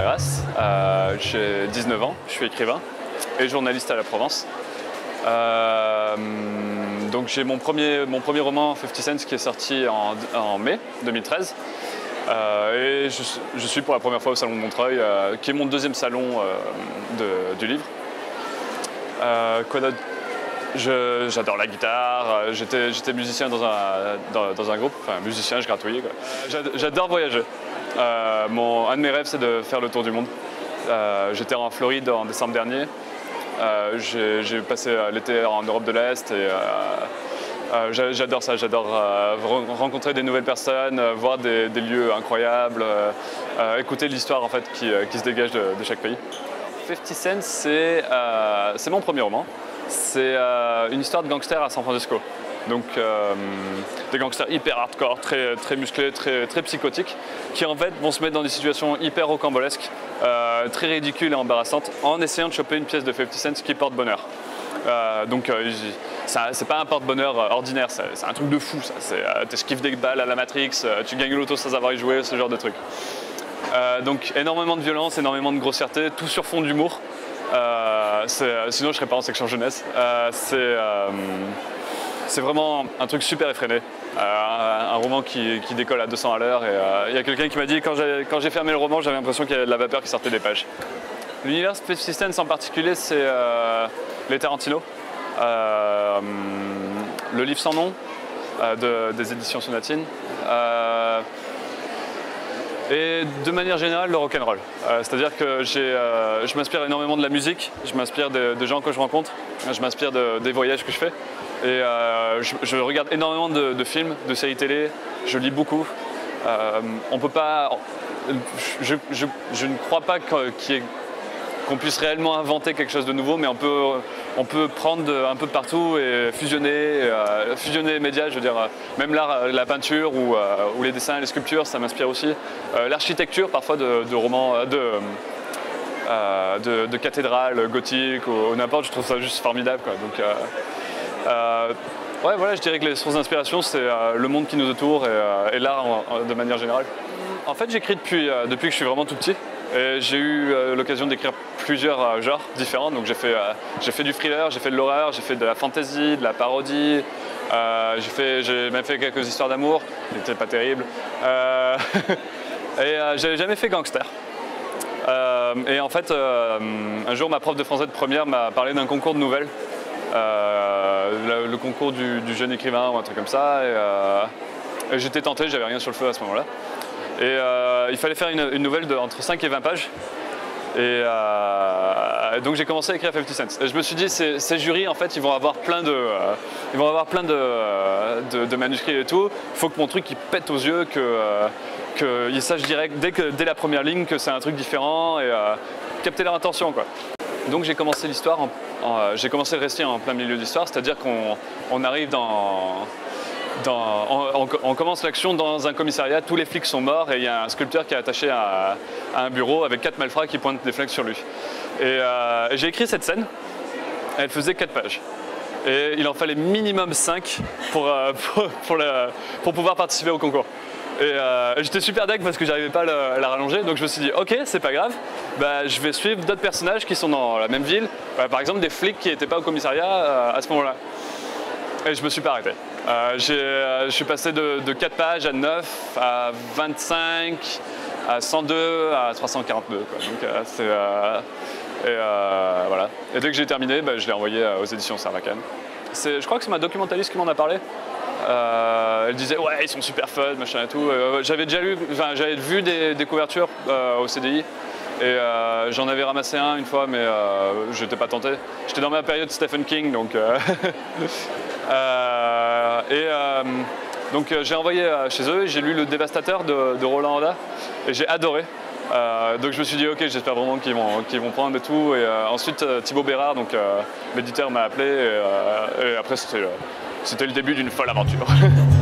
Arras, j'ai 19 ans, je suis écrivain et journaliste à la Provence. Donc j'ai mon premier roman 50 Cents qui est sorti en mai 2013 et je suis pour la première fois au Salon de Montreuil qui est mon deuxième salon du livre. Quoi d'autre? J'adore la guitare, j'étais musicien dans un groupe, enfin musicien, je gratouillais quoi. J'adore voyager. Un de mes rêves c'est de faire le tour du monde. J'étais en Floride en décembre dernier. J'ai passé l'été en Europe de l'Est et j'adore ça, j'adore rencontrer des nouvelles personnes, voir des lieux incroyables, écouter l'histoire en fait, qui se dégage de chaque pays. 50 Cents, c'est mon premier roman. C'est une histoire de gangsters à San Francisco. Donc des gangsters hyper hardcore, très musclés, très psychotiques, qui en fait vont se mettre dans des situations hyper rocambolesques, très ridicules et embarrassantes, en essayant de choper une pièce de 50 Cents qui porte bonheur. C'est pas un porte-bonheur ordinaire, c'est un truc de fou ça. T'esquives des balles à la Matrix, tu gagnes l'auto sans avoir y joué, ce genre de truc. Donc énormément de violence, énormément de grossièreté, tout sur fond d'humour. Sinon je serais pas en section jeunesse. C'est vraiment un truc super effréné, un roman qui décolle à 200 à l'heure. Il y a quelqu'un qui m'a dit quand j'ai fermé le roman, j'avais l'impression qu'il y avait de la vapeur qui sortait des pages. L'univers 50 Cents en particulier, c'est les Tarantino, le livre sans nom des éditions Sonatine. Et de manière générale, le rock'n'roll. C'est-à-dire que je m'inspire énormément de la musique, je m'inspire des gens que je rencontre, je m'inspire des voyages que je fais. Et je regarde énormément de films, de séries télé, je lis beaucoup. On peut pas. Je ne crois pas qu'on puisse réellement inventer quelque chose de nouveau, mais on peut prendre un peu de partout et fusionner les médias, je veux dire, même l'art, la peinture ou les dessins, les sculptures, ça m'inspire aussi. L'architecture, parfois de romans, de cathédrales gothiques ou n'importe, je trouve ça juste formidable, quoi. Donc, ouais, voilà, je dirais que les sources d'inspiration, c'est le monde qui nous entoure et l'art de manière générale. En fait, j'écris depuis que je suis vraiment tout petit. J'ai eu l'occasion d'écrire plusieurs genres différents. Donc j'ai fait du thriller, j'ai fait de l'horreur, j'ai fait de la fantasy, de la parodie. J'ai même fait quelques histoires d'amour, qui n'étaient pas terribles. Et j'avais jamais fait gangster. Et en fait, un jour, ma prof de français de première m'a parlé d'un concours de nouvelles. Le concours du jeune écrivain ou un truc comme ça. Et j'étais tenté, j'avais rien sur le feu à ce moment-là. Et il fallait faire une nouvelle entre 5 et 20 pages. Et donc j'ai commencé à écrire 50 Cents. Et je me suis dit, ces jurys, en fait, ils vont avoir plein de manuscrits et tout. Il faut que mon truc il pète aux yeux, qu'ils sachent direct, dès la première ligne, que c'est un truc différent et capter leur attention, quoi. Donc j'ai commencé l'histoire, j'ai commencé le récit en plein milieu d'histoire, c'est-à-dire qu'on arrive on commence l'action dans un commissariat, tous les flics sont morts et il y a un sculpteur qui est attaché à un bureau avec 4 malfrats qui pointent des flingues sur lui. Et j'ai écrit cette scène, elle faisait 4 pages. Et il en fallait minimum 5 pour pouvoir participer au concours. Et j'étais super deg parce que j'arrivais pas à la rallonger, donc je me suis dit ok, c'est pas grave, bah, je vais suivre d'autres personnages qui sont dans la même ville, par exemple des flics qui n'étaient pas au commissariat à ce moment-là. Et je me suis pas arrêté. Je suis passé de 4 pages à 9, à 25, à 102, à 342. Quoi. Donc voilà. Et dès que j'ai terminé, bah, je l'ai envoyé aux éditions Sarbacane. Je crois que c'est ma documentaliste qui m'en a parlé. Elle disait ouais, ils sont super fun, machin et tout. J'avais vu des couvertures au CDI et j'en avais ramassé un une fois, mais j'étais pas tenté. J'étais dans ma période Stephen King, donc donc j'ai envoyé chez eux, j'ai lu Le Dévastateur de Roland Hoda et j'ai adoré. Donc je me suis dit ok, j'espère vraiment qu'ils vont prendre et tout. Et ensuite Thibaut Bérard, donc l'éditeur, m'a appelé et après c'était le début d'une folle aventure.